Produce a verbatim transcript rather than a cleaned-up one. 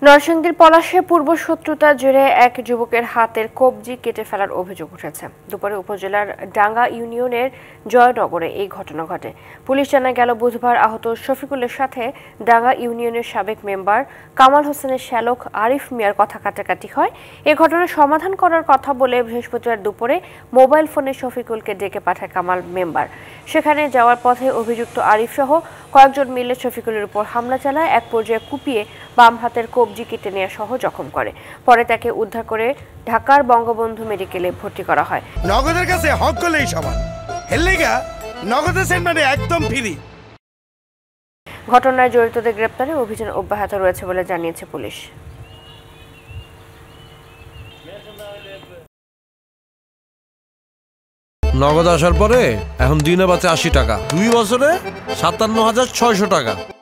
নরসিংদীর পলাশে পূর্বশত্রুতার জেরে এক যুবকের হাতের কবজি কেটে ফেলার অভিযোগ উঠেছে। দুপুরে উপজেলার ডাঙ্গা ইউনিয়নের জয়নগরে এই ঘটনা ঘটে। পুলিশ জানায়, গেল বুধবার আহত শফিকুলের সাথে ডাঙ্গা ইউনিয়নের সাবেক মেম্বার কামাল হোসেনের শ্যালক আরিফ মিয়ার কথা কাটাকাটি হয়। এ ঘটনার সমাধান করার কথা বলে বৃহস্পতিবার দুপুরে মোবাইল ফোনে শফিকুলকে ডেকে পাঠায় কামাল মেম্বার। সেখানে যাওয়ার পথে অভিযুক্ত আরিফ সহ কয়েকজন মিলে শফিকুলের উপর হামলা চালায়। এক পর্যায়ে কুপিয়ে বাম হাতের কবজি কেটে নেওয়া সহ জখম করে। পরে তাকে উদ্ধার করে ঢাকার বঙ্গবন্ধু মেডিকেলে ভর্তি করা হয়। নগদের কাছে হক করলেই সমান, হেললেগা নগদের সেন্টারে একদম ফ্রি। ঘটনায় জড়িতদের গ্রেপ্তারে অভিযান অব্যাহত রয়েছে বলে জানিয়েছে পুলিশ। নগদ আসার পরে এখন দিনে বাঁচে আশি টাকা, দুই বছরে সাতান্ন হাজার ছয়শো টাকা।